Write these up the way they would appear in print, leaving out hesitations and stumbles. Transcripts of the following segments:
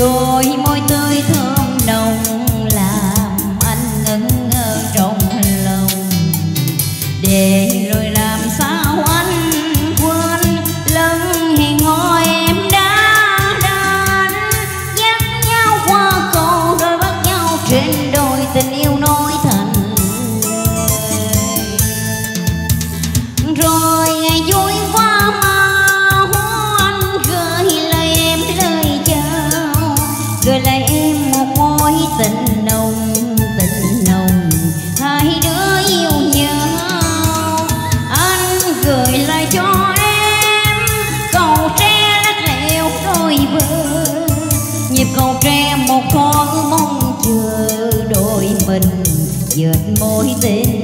đôi môi tươi thơm nồng làm anh ngẩn ngơ trong lòng. Để rồi làm sao anh quên lần hẹn hò em đã đến, dắt nhau qua cầu rồi bắt nhau trên đôi tình yêu nói thành lời. Rồi ngày vui qua mau anh gửi lời em lời chào, gửi lại em một mối tình nồng hai đứa yêu nhau. Anh gửi lại cho em cầu tre lắc lẻo đôi bờ, nhịp cầu tre một con mong chờ đôi mình dệt mối tình.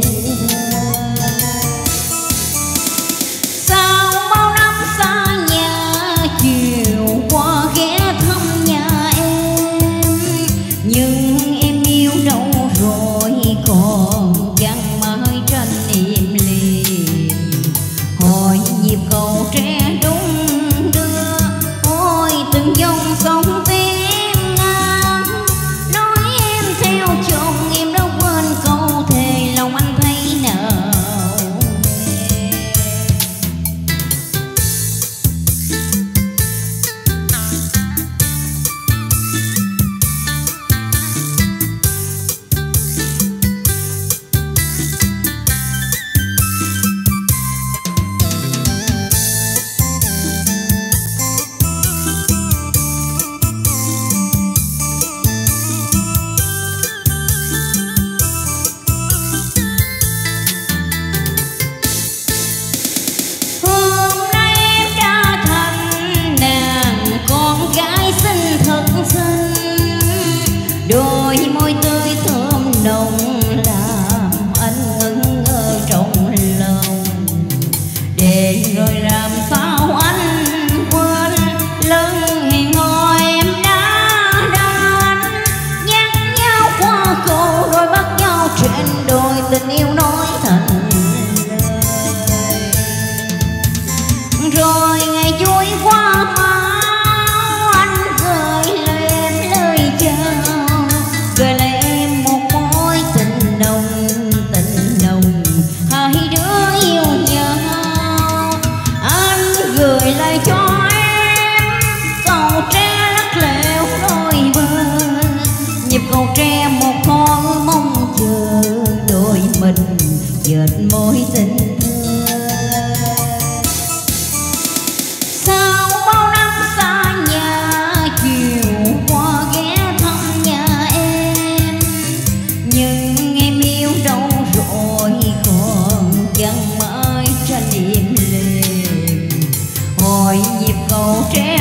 Sau bao năm xa nhà chiều qua ghé thăm nhà em, nhưng em yêu đâu rồi còn vắng mãi tranh im lìm. Hỏi nhịp cầu tre đúng đưa, ôi từng dòng sông tim ngang. Nói em theo chồng em đâu quên câu thề lòng anh thấy nào. Đôi môi tươi thơm nồng làm anh ngẩn ngơ trong lòng. Để rồi làm sao anh quên lần hẹn hò em đã đến, dắt nhau qua cầu rồi bắt nhau trên đôi tình yêu nói thành lời. Rồi ngày vui qua mau anh gửi lời em lời chào, gửi lại em một mối tình nồng hai đứa yêu nhau. Anh gửi lại cho em cầu tre lắc lẻo đôi bờ, nhịp cầu tre một con mong chờ đôi mình dệt mối tình thơ. Sau bao năm xa nhà chiều qua ghé thăm nhà em, nhưng em yêu đâu rồi còn vắng mãi tranh im lìm. Hỏi nhịp cầu tre